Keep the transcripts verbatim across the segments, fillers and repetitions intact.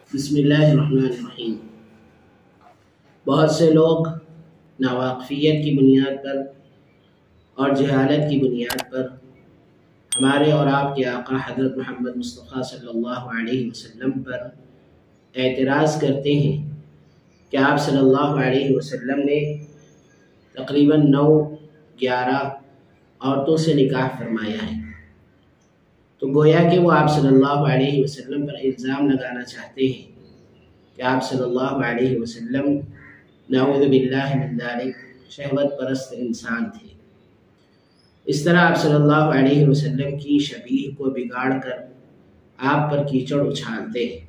بسم اللہ الرحمن الرحیم۔ بہت سے لوگ ناواقفیت کی بنیاد پر اور جہالت کی بنیاد پر ہمارے اور آپ کے آقا حضرت محمد مصطفیٰ صلی اللہ علیہ وسلم پر اعتراض کرتے ہیں کہ آپ صلی اللہ علیہ وسلم نے تقریباً نو گیارہ عورتوں سے نکاح فرمایا ہے، تو گویا کہ وہ آپ صلی اللہ علیہ وسلم پر الزام لگانا چاہتے ہیں کہ آپ صلی اللہ علیہ وسلم نعوذ باللہ من ذالک شہوت پرست انسان تھے۔ اس طرح آپ صلی اللہ علیہ وسلم کی شبیہ کو بگاڑ کر آپ پر کیچڑ اچھالتے ہیں۔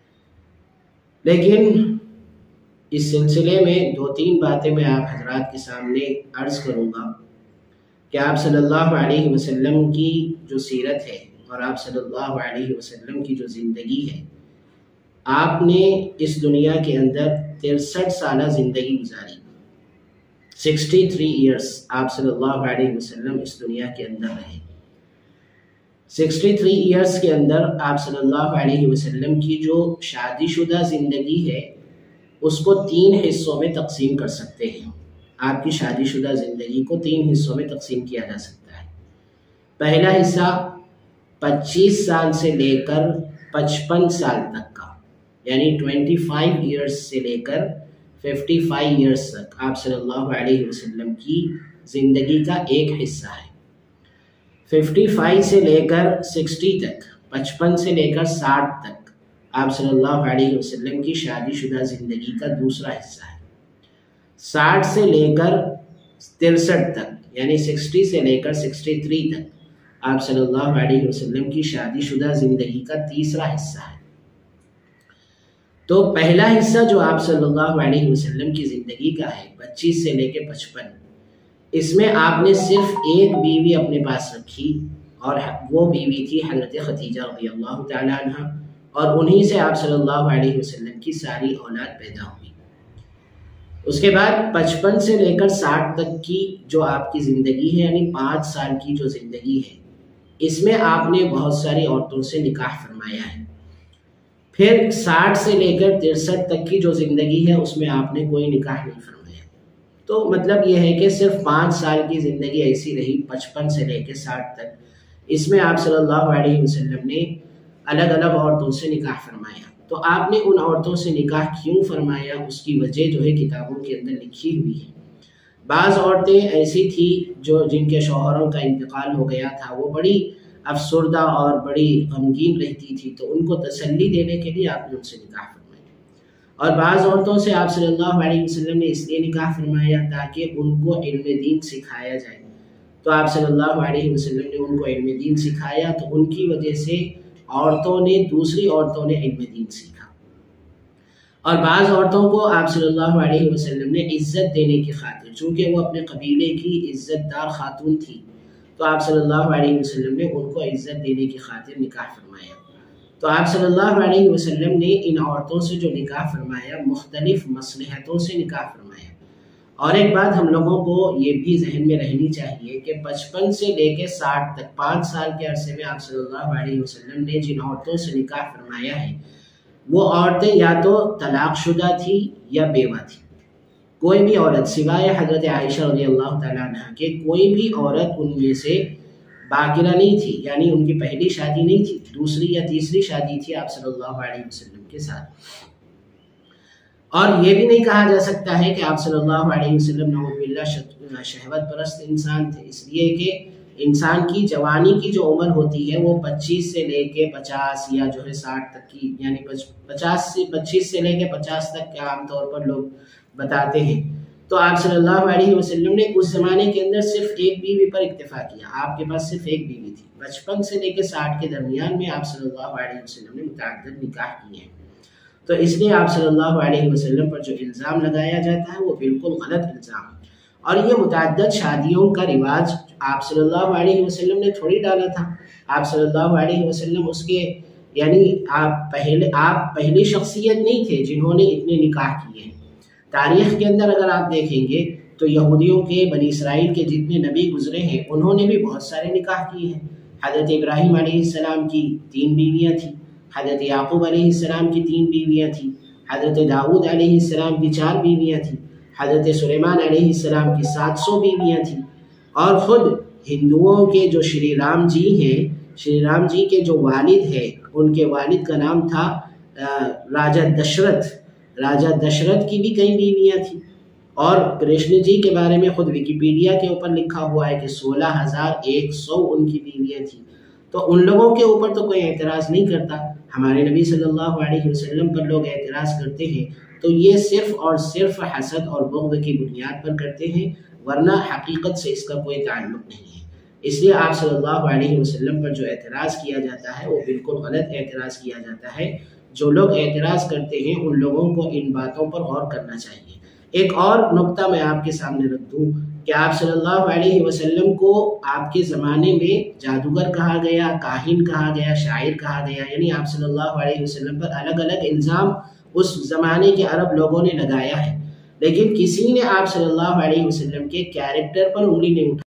لیکن اس سلسلے میں دو تین باتیں میں آپ حضرات کے سامنے عرض کروں گا کہ آپ صلی اللہ علیہ وسلم کی جو سیرت ہے اور آپ صلی اللہ علیہ وسلم کی جو زندگی ہے، آپ نے اس دنیا کے اندر ترسٹھ سالہ زندگی گزاری، سکسٹی تھری ایئرس آپ صلی اللہ علیہ وسلم اس دنیا کے اندر رہے۔ سکسٹی تھری ایئرس کے اندر آپ صلی اللہ علیہ وسلم کی جو شادی شدہ زندگی ہے اس کو تین حصوں میں تقسیم کر سکتے ہیں۔ آپ کی شادی شدہ زندگی کو تین حصوں میں تقسیم کیا جا سکتا ہے۔ پہلا حصہ پچیس سال سے لے کر پچپن سال تک کا، یعنی پچیس ایئرس سے لے کر پچپن ایئرس تک آپ صلی اللہ علیہ وسلم کی زندگی کا ایک حصہ ہے۔ پچپن سے لے کر ساٹھ تک، پچپن سے لے کر ساٹھ تک آپ صلی اللہ علیہ وسلم کی شادی شدہ زندگی کا دوسرا حصہ ہے۔ ساٹھ سے لے کر ترسٹھ تک، یعنی ساٹھ سے لے کر تریسٹھ تک آپ صلی اللہ علیہ وسلم کی شادی شدہ زندگی کا تیسرا حصہ ہے۔ تو پہلا حصہ جو آپ صلی اللہ علیہ وسلم کی زندگی کا ہے، پچیس سے لے کے پچپن، اس میں آپ نے صرف ایک بیوی اپنے پاس رکھی، اور وہ بیوی تھی حضرت خدیجہ رضی اللہ تعالی عنہ، اور انہی سے آپ صلی اللہ علیہ وسلم کی ساری اولاد پیدا ہوئی۔ اس کے بعد پچپن سے لے کر ساٹھ تک کی جو آپ کی زندگی ہے، یعنی پانچ سال کی جو زندگی ہے، اس میں آپ نے بہت ساری عورتوں سے نکاح فرمایا ہے۔ پھر ساٹھ سے لے کر ترسٹھ تک کی جو زندگی ہے اس میں آپ نے کوئی نکاح نہیں فرمایا۔ تو مطلب یہ ہے کہ صرف پانچ سال کی زندگی ایسی رہی، پچپن سے لے کے ساٹھ تک، اس میں آپ صلی اللہ علیہ وسلم نے الگ الگ عورتوں سے نکاح فرمایا۔ تو آپ نے ان عورتوں سے نکاح کیوں فرمایا، اس کی وجہ جو ہے کتابوں کے اندر لکھی ہوئی ہے۔ بعض عورتیں ایسی تھی جو جن کے شوہروں کا انتقال ہو گیا تھا، وہ بڑی افسردہ اور بڑی غمگین رہتی تھی، تو ان کو تسلی دینے کے لیے آپ نے ان سے نکاح فرمایا۔ اور بعض عورتوں سے آپ صلی اللہ علیہ وسلم نے اس لیے نکاح فرمایا تاکہ ان کو علم دین سکھایا جائے۔ تو آپ صلی اللہ علیہ وسلم نے ان کو علم دین سکھایا، تو ان کی وجہ سے عورتوں نے دوسری عورتوں نے علم دین سیکھا۔ اور بعض عورتوں کو آپ صلی اللہ علیہ وسلم نے عزت دینے کی خاطر، چونکہ وہ اپنے قبیلے کی عزت دار خاتون تھی، تو آپ صلی اللہ علیہ وسلم نے ان کو عزت دینے کی خاطر نکاح فرمایا۔ تو آپ صلی اللہ علیہ وسلم نے ان عورتوں سے جو نکاح فرمایا، مختلف مصلحتوں سے نکاح فرمایا۔ اور ایک بات ہم لوگوں کو یہ بھی ذہن میں رہنی چاہیے کہ پچپن سے لے کے ساٹھ تک، پانچ سال کے عرصے میں آپ صلی اللہ علیہ وسلم نے جن عورتوں سے نکاح فرمایا ہے، وہ عورتیں یا تو طلاق شدہ تھی یا بیوہ تھی۔ کوئی بھی عورت سوائے حضرت عائشہ رضی اللہ تعالیٰ عنہ کے کوئی بھی عورت ان میں سے باقرہ نہیں تھی، یعنی ان کی پہلی شادی نہیں تھی، دوسری یا تیسری شادی تھی آپ صلی اللہ علیہ وسلم کے ساتھ۔ اور یہ بھی نہیں کہا جا سکتا ہے کہ آپ صلی اللہ علیہ وسلم نعوذ باللہ شہوت پرست انسان تھے، اس لیے کہ انسان کی جوانی کی جو عمر ہوتی ہے وہ پچیس سے لے کے پچاس یا جو ہے ساٹھ تک کی، یعنی پچاس سے پچیس سے لے کے پچاس تک کے عام طور پر لوگ بتاتے ہیں۔ تو آپ صلی اللہ علیہ وسلم نے اس زمانے کے اندر صرف ایک بیوی پر اکتفا کیا، آپ کے پاس صرف ایک بیوی تھی۔ پچپن سے لے کے ساٹھ کے درمیان میں آپ صلی اللہ علیہ وسلم نے متعدد نکاح کیے ہیں۔ تو اس لیے آپ صلی اللہ علیہ وسلم پر جو الزام لگایا جاتا ہے وہ بالکل غلط الزام ہے۔ اور یہ متعدد شادیوں کا رواج آپ صلی اللہ علیہ وسلم نے تھوڑی ڈالا تھا۔ آپ صلی اللہ علیہ وسلم اس کے یعنی آپ پہلے آپ پہلی شخصیت نہیں تھے جنہوں نے اتنے نکاح کیے ہیں۔ تاریخ کے اندر اگر آپ دیکھیں گے تو یہودیوں کے، بنی اسرائیل کے جتنے نبی گزرے ہیں انہوں نے بھی بہت سارے نکاح کیے ہیں۔ حضرت ابراہیم علیہ السلام کی تین بیویاں تھیں، حضرت یعقوب علیہ السلام کی تین بیویاں تھیں، حضرت داؤد علیہ السلام کی چار بیویاں تھیں، حضرت سلیمان علیہ السلام کی سات سو بیویاں تھیں، اور خود ہندوؤں کے جو شری رام جی ہیں، شری رام جی کے جو والد ہیں ان کے والد کا نام تھا راجہ دشرتھ، راجہ دشرتھ کی بھی کئی بیویاں تھیں، اور کرشن جی کے بارے میں خود ویکیپیڈیا کے اوپر لکھا ہوا ہے کہ سولہ ہزار ایک سو ان کی بیویاں تھیں۔ تو ان لوگوں کے اوپر تو کوئی اعتراض نہیں کرتا، ہمارے نبی صلی اللہ علیہ وسلم پر لوگ اعتراض کرتے ہیں تو یہ صرف اور صرف حسد اور بغض کی بنیاد پر کرتے ہیں، ورنہ حقیقت سے اس کا کوئی تعلق نہیں ہے۔ اس لیے آپ صلی اللہ علیہ وسلم پر جو اعتراض کیا جاتا ہے وہ بالکل غلط اعتراض کیا جاتا ہے۔ جو لوگ اعتراض کرتے ہیں ان لوگوں کو ان باتوں پر غور کرنا چاہیے۔ ایک اور نقطہ میں آپ کے سامنے رکھ دوں کہ آپ صلی اللہ علیہ وسلم کو آپ کے زمانے میں جادوگر کہا گیا، کاہن کہا گیا، شاعر کہا گیا، یعنی آپ صلی اللہ علیہ وسلم پر الگ الگ الزام اس زمانے کے عرب لوگوں نے لگایا ہے، لیکن کسی نے آپ صلی اللہ علیہ وسلم کے کیریکٹر پر انگلی نہیں اٹھائی۔